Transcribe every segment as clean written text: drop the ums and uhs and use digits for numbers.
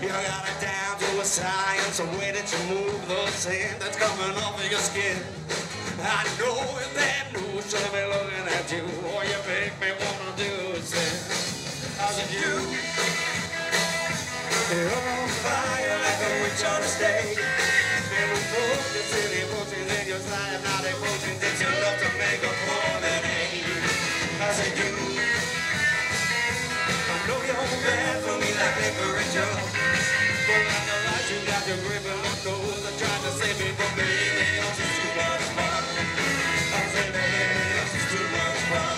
You got it down to a science, the way that you move the sand that's coming off of your skin. I know if that news should be looking at you, or you make me wanna do is say, how's it you? You're on fire like a witch on a stage. And we put the city emotions in your side, not emotions that you love to make up for that age. How's it you? I know you're bad for me like liquor and drugs, but like the light you got your grip and the nose. I tried to save me from baby, yours is too much fun. I say baby, yours is too much fun.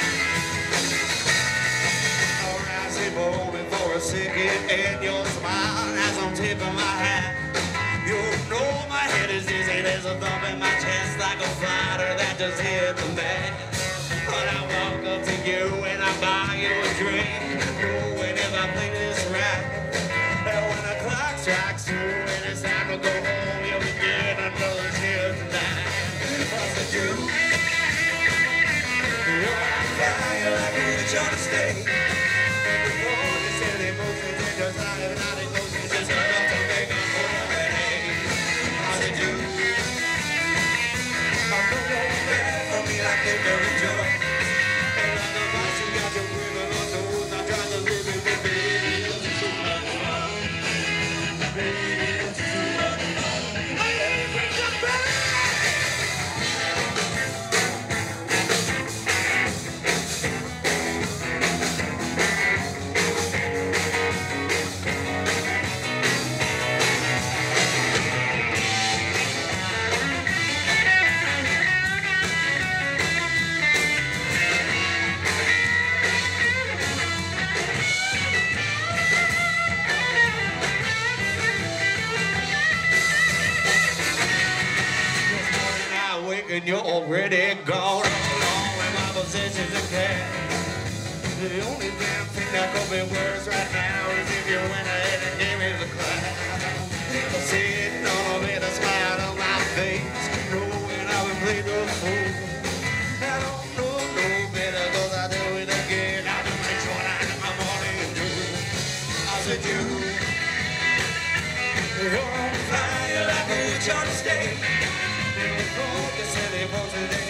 Alright, say for me for a second, and your smile as I'm tipping my hat. You know my head is dizzy, there's a thump in my chest like a fighter that just hit the mat. But I walk up to you and I buy you a drink, knowing if I play this right, and when the clock strikes 2 and it's time to go home, you'll be getting another cheer tonight. I said you, you're on fire like a witch on a stage. And before you said emotions in your side, not emotions, just enough to make up for that age. I said you, I know you're bad for me like liquor and drugs. And you're already gone along with my possessions and cash. The only damn thing that could be worse right now is if you went ahead and gave me the class. Sitting on a bit of smile on my face, knowing I've been played the fool. I don't know no better cause I do it again. I just make sure I have my morning drew. I said you're on fire like a witch on a stage. You said it wasn't